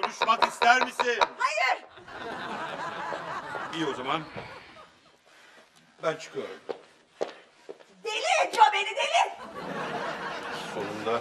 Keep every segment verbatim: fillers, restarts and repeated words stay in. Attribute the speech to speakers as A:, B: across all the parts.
A: konuşmak ister misin?
B: Hayır.
A: İyi o zaman. Ben çıkıyorum.
B: Deli ediyor beni, deli.
A: Sonunda.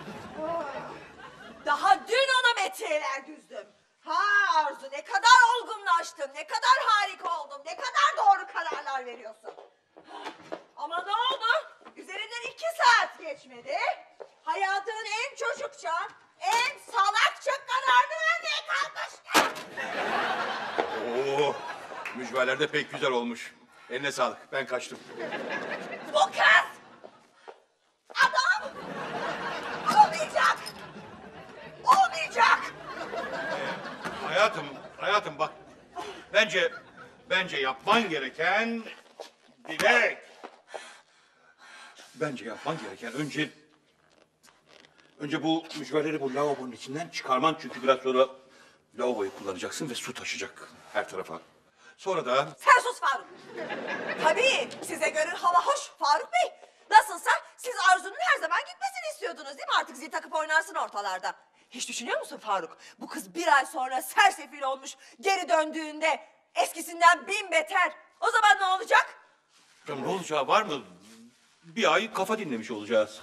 B: Daha dün ona metiyeler düzdüm. Ha Arzu, ne kadar olgunlaştın, ne kadar harika oldun, ne kadar doğru kararlar veriyorsun. Ama ne oldu? Üzerinden iki saat geçmedi. Hayatının en çocukça, en salakça kararını vermeye kalkmıştı.
A: Oo, mücverler de pek güzel olmuş. Eline sağlık. Ben kaçtım.
B: Bu kız! Adam! Olmayacak! Olmayacak!
A: Hayatım, hayatım bak. Bence, bence yapman gereken Dilek. Bence yapman gereken önce... Önce bu mücverleri bu lavabonun içinden çıkarman. Çünkü biraz sonra lavaboyu kullanacaksın ve su taşıyacak her tarafa. Sonra da...
B: Sen sus Faruk! Tabii size göre hava hoş Faruk Bey. Nasılsa siz Arzu'nun her zaman gitmesini istiyordunuz değil mi? Artık zil takıp oynarsın ortalarda. Hiç düşünüyor musun Faruk? Bu kız bir ay sonra sersefil olmuş, geri döndüğünde eskisinden bin beter. O zaman ne olacak?
A: Ya ne olacağı var mı? Bir ay kafa dinlemiş olacağız.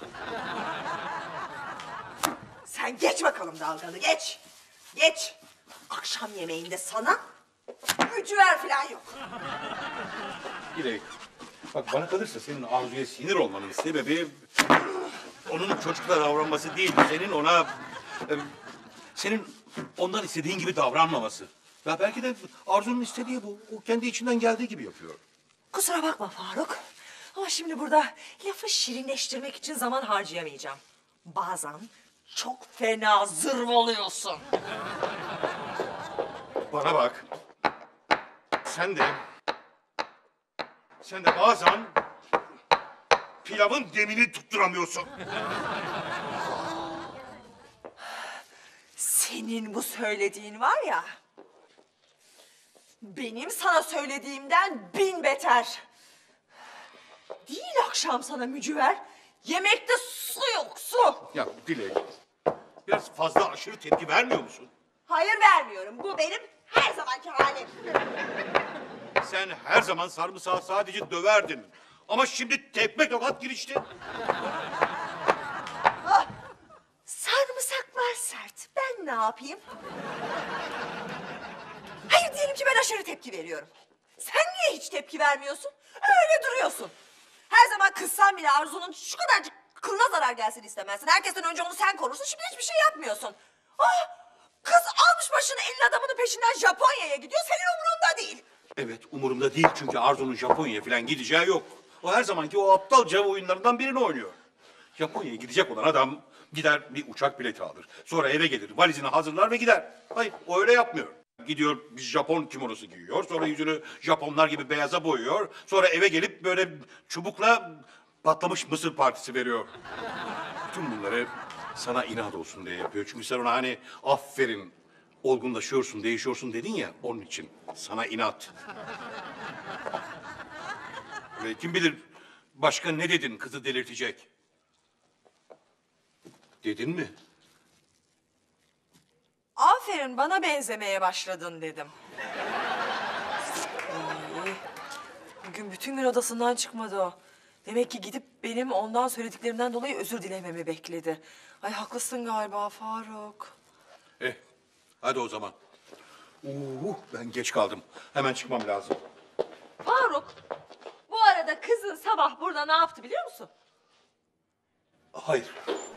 B: Sen geç bakalım dalganı, geç. Geç. Akşam yemeğinde sana mücver falan yok.
A: Dilek, bak bana kalırsa senin Arzu'ya sinir olmanın sebebi... ...onun çocukla davranması değil, senin ona... e, ...senin ondan istediğin gibi davranmaması. Ya belki de Arzu'nun istediği bu. O kendi içinden geldiği gibi yapıyor.
B: Kusura bakma Faruk. Ama şimdi burada lafı şirinleştirmek için zaman harcayamayacağım. Bazen çok fena zırvalıyorsun.
A: Bana bak. Sen de... ...sen de bazen... ...pilavın demini tutturamıyorsun.
B: Senin bu söylediğin var ya... ...benim sana söylediğimden bin beter. Değil akşam sana mücver, yemekte su yok, su.
A: Ya Dilek, biraz fazla aşırı tepki vermiyor musun?
B: Hayır vermiyorum, bu benim her zamanki halim.
A: Sen her zaman sarımsağı sadece döverdin. Ama şimdi tekme tokat giriştin.
B: Ah, sarımsaklar sert, ben ne yapayım? Hayır diyelim ki ben aşırı tepki veriyorum. Sen niye hiç tepki vermiyorsun? Öyle duruyorsun. Her zaman kızsan bile Arzu'nun şu kadarcık kılına zarar gelsin istemezsin. Herkesten önce onu sen korursun, şimdi hiçbir şey yapmıyorsun. Ah, kız almış başını elin adamının peşinden Japonya'ya gidiyor, senin umurunda değil.
A: Evet, umurumda değil çünkü Arzu'nun Japonya'ya falan gideceği yok. O her zamanki o aptalca oyunlarından birini oynuyor. Japonya'ya gidecek olan adam gider bir uçak bileti alır. Sonra eve gelir, valizini hazırlar ve gider. Hayır, o öyle yapmıyor. Gidiyor bir Japon kimonosu giyiyor. Sonra yüzünü Japonlar gibi beyaza boyuyor. Sonra eve gelip böyle çubukla patlamış mısır partisi veriyor. Bütün bunları sana inat olsun diye yapıyor. Çünkü sen ona hani aferin, olgunlaşıyorsun, değişiyorsun dedin ya onun için. Sana inat. Ve kim bilir başka ne dedin kızı delirtecek? Dedin mi?
B: Aferin, bana benzemeye başladın dedim. İyi. Bugün bütün gün odasından çıkmadı o. Demek ki gidip benim ondan söylediklerimden dolayı özür dilememi bekledi. Ay haklısın galiba Faruk.
A: Eh, hadi o zaman. Uh, ben geç kaldım. Hemen çıkmam lazım.
B: Faruk, bu arada kızın sabah burada ne yaptı biliyor musun?
A: Hayır,